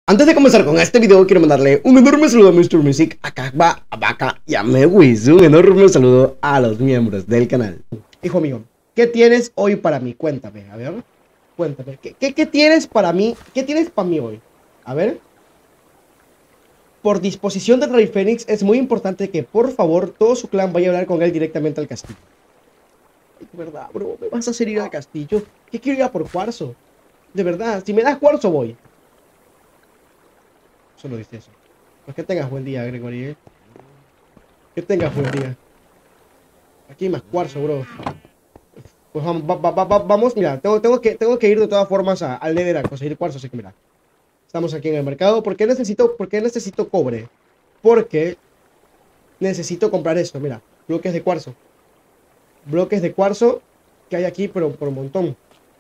Antes de comenzar con este video, quiero mandarle un enorme saludo a Mr. Music, a Kagba, a Baka y a Mewis. Un enorme saludo a los miembros del canal. Hijo mío, ¿qué tienes hoy para mí? Cuéntame, a ver. Cuéntame, ¿qué tienes para mí? ¿Qué tienes para mí hoy? A ver. Por disposición del Rey Fénix, es muy importante que, por favor, todo su clan vaya a hablar con él directamente al castillo. De verdad, bro, ¿me vas a hacer ir al castillo? ¿Qué quiero ir a por cuarzo? De verdad, si me das cuarzo, voy. Solo dice eso. Pues que tengas buen día, Gregory, ¿eh? Que tengas buen día. Aquí hay más cuarzo, bro. Pues vamos, mira, tengo que ir de todas formas al Nether a conseguir cuarzo, así que mira. Estamos aquí en el mercado. ¿Por qué necesito cobre? Porque necesito comprar esto, mira. Bloques de cuarzo. Bloques de cuarzo que hay aquí, pero por un montón.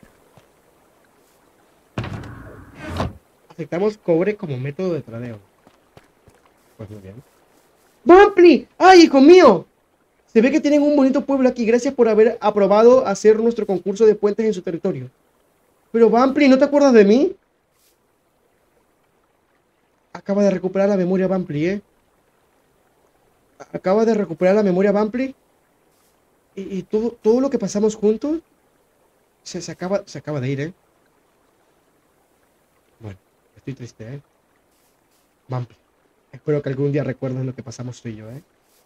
Aceptamos cobre como método de tradeo. Pues muy bien. ¡Vampli! ¡Ay, hijo mío! Se ve que tienen un bonito pueblo aquí. Gracias por haber aprobado hacer nuestro concurso de puentes en su territorio. Pero Vampli, ¿no te acuerdas de mí? Acaba de recuperar la memoria Vampli, ¿eh? Acaba de recuperar la memoria Vampli. Y todo lo que pasamos juntos se acaba de ir, ¿eh? Bueno, estoy triste, ¿eh? Vampli, espero que algún día recuerdes lo que pasamos tú y yo, ¿eh?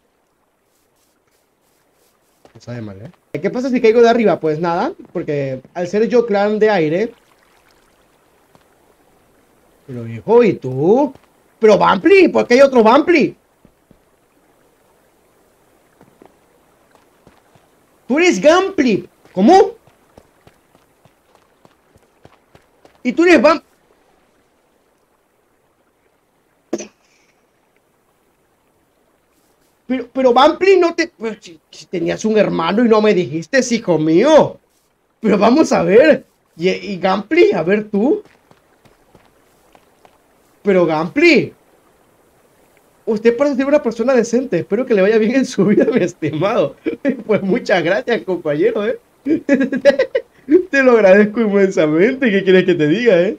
Me sabe mal, ¿eh? ¿Qué pasa si caigo de arriba? Pues nada, porque al ser yo clan de aire... Pero hijo, ¿y tú? Pero Vampli, ¿por qué hay otro Vampli? Tú eres Gampli. ¿Cómo? Y tú eres Vampli. Pero Vampli no te... Pues, si tenías un hermano y no me dijiste, hijo mío. Pero vamos a ver. ¿Y Gampli? A ver tú. Pero Gampli, usted parece ser una persona decente. Espero que le vaya bien en su vida, mi estimado. Pues muchas gracias, compañero, ¿eh? Te lo agradezco inmensamente. ¿Qué quieres que te diga, eh?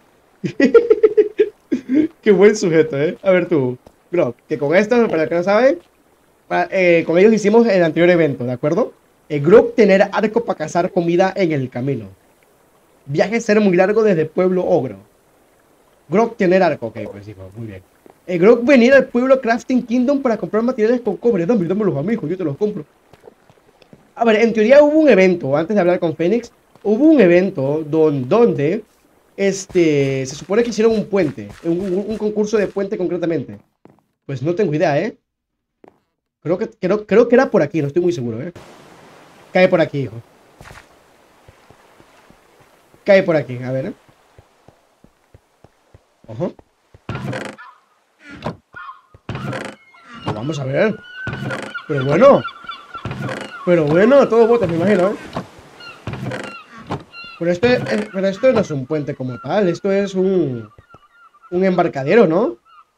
Qué buen sujeto, ¿eh? A ver tú. Bro, que con esto, para el que no saben, con ellos hicimos el anterior evento, ¿de acuerdo? El Grok tener arco para cazar comida en el camino. Viaje ser muy largo desde Pueblo Ogro. Grok tener arco, ok, pues hijo, muy bien. El Grok venir al pueblo Crafting Kingdom para comprar materiales con cobre. Dámelos a mí, hijo, yo te los compro. A ver, en teoría hubo un evento, antes de hablar con Fénix, hubo un evento donde se supone que hicieron un puente, un concurso de puente concretamente. Pues no tengo idea, ¿eh? Creo que era por aquí, no estoy muy seguro, ¿eh? Cae por aquí, hijo. Cae por aquí, a ver, ¿eh? Ojo. Pues vamos a ver. Pero bueno, todo botes, me imagino, ¿eh? Pero esto no es un puente como tal, esto es un embarcadero, ¿no?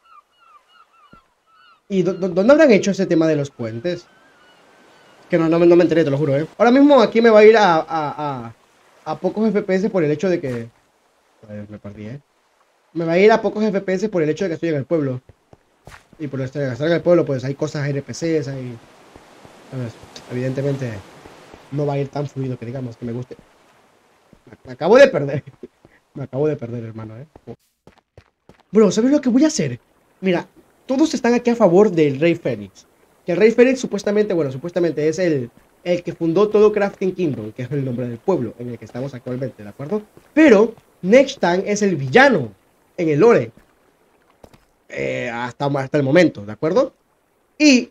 ¿Y dónde habrán hecho ese tema de los puentes? Que no me enteré, te lo juro, ¿eh? Ahora mismo aquí me va a ir a pocos FPS por el hecho de que... me perdí, ¿eh? Me va a ir a pocos FPS por el hecho de que estoy en el pueblo. Y por estar en el pueblo, pues hay cosas NPCs, hay... ¿sabes? Evidentemente no va a ir tan fluido que digamos que me guste. Me acabo de perder. Me acabo de perder, hermano, ¿eh? Bro, ¿sabes lo que voy a hacer? Mira, todos están aquí a favor del Rey Fénix. Que el Rey Fénix supuestamente es el que fundó todo Crafting Kingdom, que es el nombre del pueblo en el que estamos actualmente, ¿de acuerdo? Pero Nextan es el villano en el lore. Hasta el momento, ¿de acuerdo? Y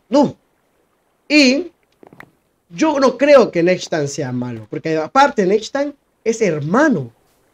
yo no creo que Nextan sea malo, porque aparte Nextan es hermano.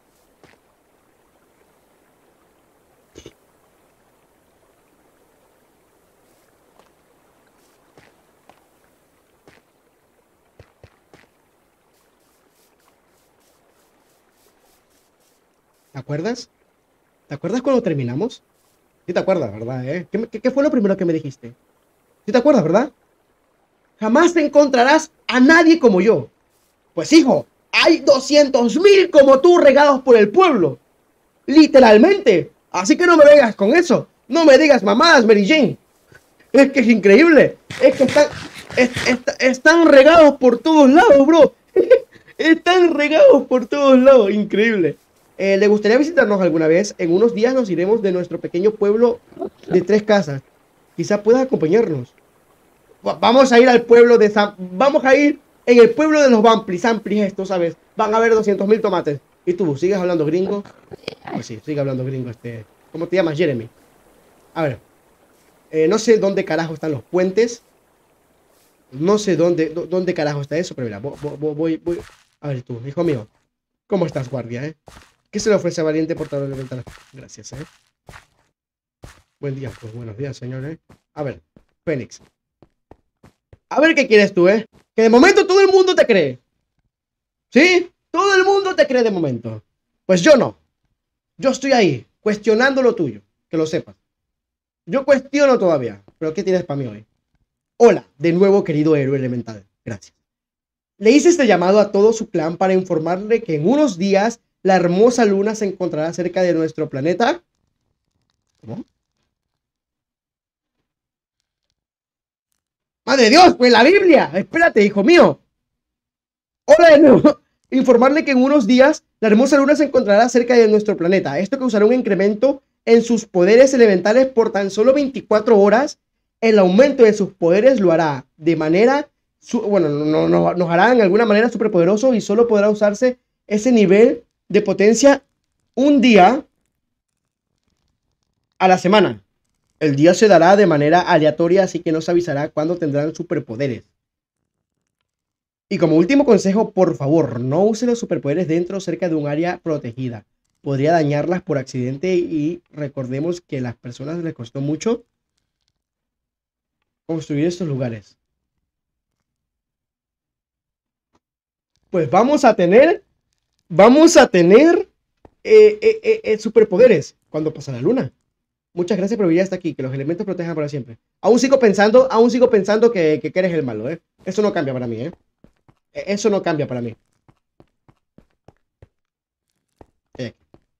¿Te acuerdas? ¿Te acuerdas cuando terminamos? Sí te acuerdas, ¿verdad? ¿Qué fue lo primero que me dijiste? ¿Sí te acuerdas, verdad? Jamás te encontrarás a nadie como yo. Pues hijo, hay 200.000 como tú regados por el pueblo. Literalmente. Así que no me vengas con eso. No me digas mamadas, Mary Jane. Es que es increíble. Es que están regados por todos lados, bro. Están regados por todos lados. Increíble. ¿Le gustaría visitarnos alguna vez? En unos días nos iremos de nuestro pequeño pueblo de 3 casas. Quizá puedas acompañarnos. Vamos a ir al pueblo de San... Vamos a ir en el pueblo de los Vamplis, Amplis esto, ¿sabes? Van a haber 200.000 tomates. ¿Y tú, sigues hablando gringo? Pues sí, sigue hablando gringo este... ¿Cómo te llamas, Jeremy? A ver, no sé dónde carajo están los puentes. No sé dónde carajo está eso, pero mira, voy. A ver tú, hijo mío. ¿Cómo estás, guardia, ¿Qué se le ofrece a valiente portador de ventana? Gracias, Buen día, pues buenos días, señor, A ver, Fénix. A ver qué quieres tú, Que de momento todo el mundo te cree. ¿Sí? Todo el mundo te cree de momento. Pues yo no. Yo estoy ahí, cuestionando lo tuyo. Que lo sepas. Yo cuestiono todavía. ¿Pero qué tienes para mí hoy? Hola, de nuevo, querido héroe elemental. Gracias. Le hice este llamado a todo su clan para informarle que en unos días la hermosa luna se encontrará cerca de nuestro planeta. ¿Cómo? ¡Madre de Dios! ¡Pues la Biblia! Espérate, hijo mío. Hola de nuevo. Informarle que en unos días la hermosa luna se encontrará cerca de nuestro planeta. Esto causará un incremento en sus poderes elementales por tan solo 24 horas. El aumento de sus poderes lo hará de manera... Bueno, nos hará en alguna manera superpoderoso y solo podrá usarse ese nivel de potencia un día a la semana. El día se dará de manera aleatoria, así que no se avisará cuándo tendrán superpoderes. Y como último consejo, por favor, no use los superpoderes dentro o cerca de un área protegida. Podría dañarlas por accidente y recordemos que a las personas les costó mucho construir estos lugares. Pues vamos a tener superpoderes cuando pasa la luna. Muchas gracias por venir hasta aquí, que los elementos protejan para siempre. Aún sigo pensando que eres el malo, Eso no cambia para mí, Eso no cambia para mí. Eh,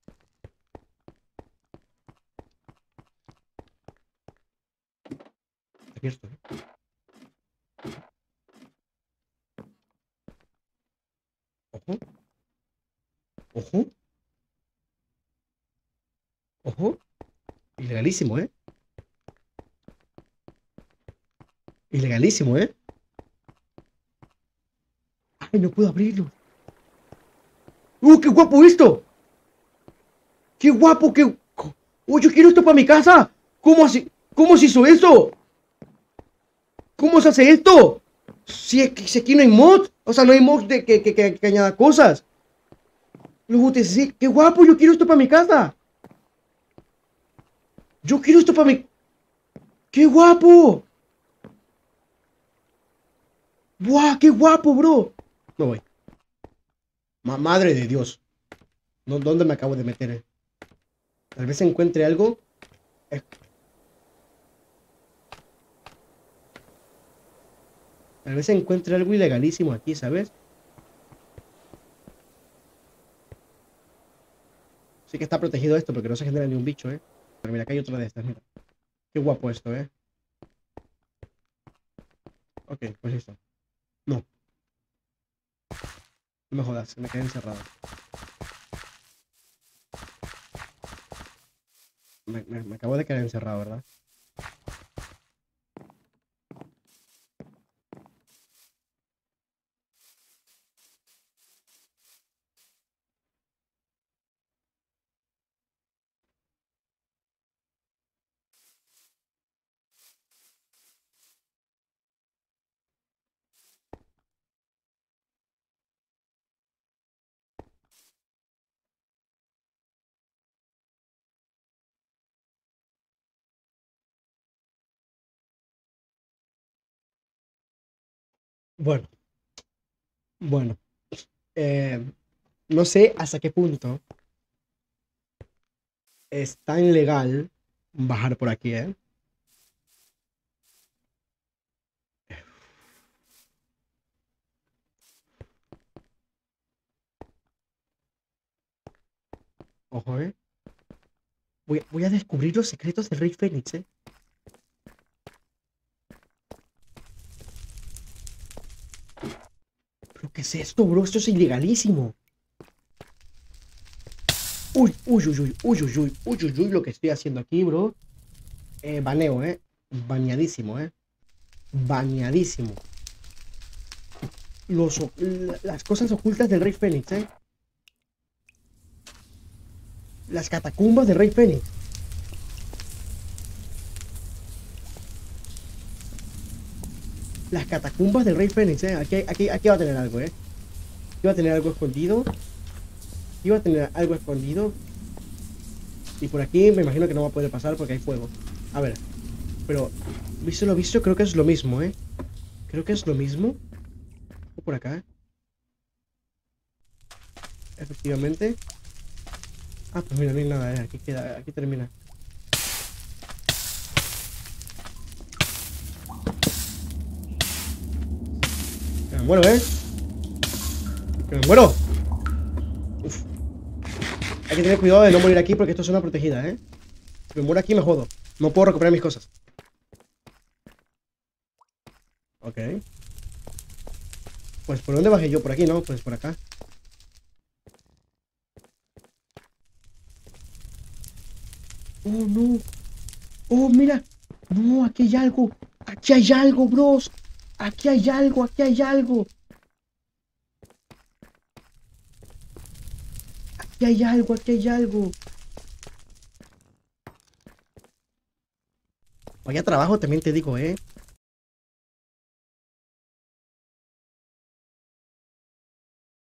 abierto, Ojo, ojo, ojo. Ilegalísimo, Ilegalísimo, Ay, no puedo abrirlo. ¡Qué guapo esto! ¡Qué guapo! ¡Qué... yo quiero esto para mi casa! ¿Cómo así? ¿Cómo se hizo eso? ¿Cómo se hace esto? Si aquí no hay mod. O sea, no hay mod de que añada cosas. Los UTC. ¡Qué guapo! Yo quiero esto para mi casa. Yo quiero esto para mi... ¡Qué guapo! ¡Buah! ¡Qué guapo, bro! No voy. Madre de Dios. ¿Dónde me acabo de meter? Tal vez encuentre algo. Tal vez encuentre algo ilegalísimo aquí, ¿sabes? Sí que está protegido esto porque no se genera ni un bicho, Pero mira, acá hay otra de estas, mira. Qué guapo esto, Ok, pues listo. No, no me jodas, me quedé encerrado. Me acabo de quedar encerrado, ¿verdad? Bueno, bueno. eh, no sé hasta qué punto es tan legal bajar por aquí, Ojo, Voy a descubrir los secretos del Rey Fénix, ¿eh? ¿Pero qué es esto, bro? Esto es ilegalísimo. Uy, uy, uy, uy, uy, uy, uy, uy, uy, uy, lo que estoy haciendo aquí, bro. Baneo, Baneadísimo, Baneadísimo. Las cosas ocultas del Rey Fénix, Las catacumbas del Rey Fénix. Las catacumbas del Rey Fénix, Aquí va a tener algo, Aquí va a tener algo escondido. Aquí va a tener algo escondido. Y por aquí me imagino que no va a poder pasar porque hay fuego. A ver. Pero, visto lo visto, creo que es lo mismo, Creo que es lo mismo. O por acá. Efectivamente. Ah, pues mira, no hay nada, Aquí queda, aquí termina. Que me muero, Que me muero. Uf. Hay que tener cuidado de no morir aquí porque esto es una protegida, Si me muero aquí me jodo. No puedo recuperar mis cosas. Ok. Pues ¿por dónde bajé yo? Por aquí, ¿no? Pues por acá. Oh, no. Oh, mira. No, aquí hay algo. Aquí hay algo, bros. Aquí hay algo, aquí hay algo. Aquí hay algo, aquí hay algo. Vaya trabajo también te digo,